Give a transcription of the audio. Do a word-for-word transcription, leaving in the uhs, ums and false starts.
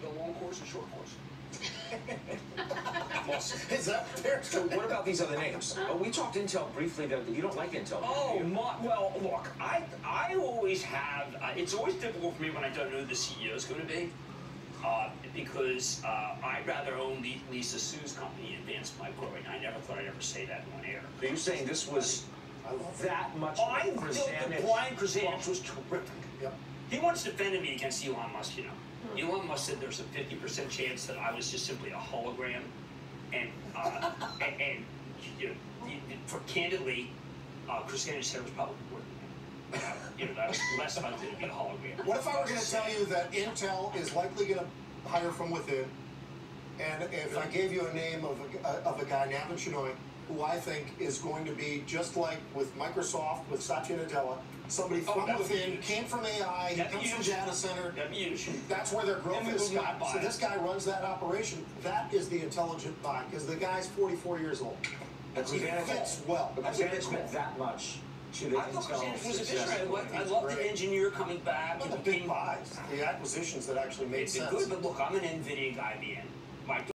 the long course and short course. Is that fair? So what about these other names? Oh, we talked Intel briefly. That you don't like Intel. Oh, do you? my, well, look, I I always have. Uh, it's always difficult for me when I don't know who the C E O is going to be, uh, because uh, I'd rather own Lisa Su's company, Advanced Micro, and I never thought I'd ever say that on air. Are you saying this was that much? I thought that Brian Krzanich was terrific. Yep. He once defended me against Elon Musk, you know. Elon Musk said there's a fifty percent chance that I was just simply a hologram. And, uh, and, and you know, for candidly, uh, Krzanich said it was probably more than that. You know, that was less likely to be a hologram. What if I were going to tell you that Intel is likely going to hire from within, and if I gave you a name of a, of a guy, Navin Shenoy, who I think is going to be just like with Microsoft, with Satya Nadella, somebody from oh, within, came from A I, he comes from data center. That'd be huge. That's where their growth is. Scott. So this guy runs that operation. That is the intelligent buy, because the guy's forty-four years old. But He fits well. But Krzanich meant that much to the I thought Intel Krzanich was a success. visionary. I loved, I loved the engineer coming back. But the big buys, the acquisitions that actually made It's sense. good, but look, I'm an NVIDIA guy, I B M. My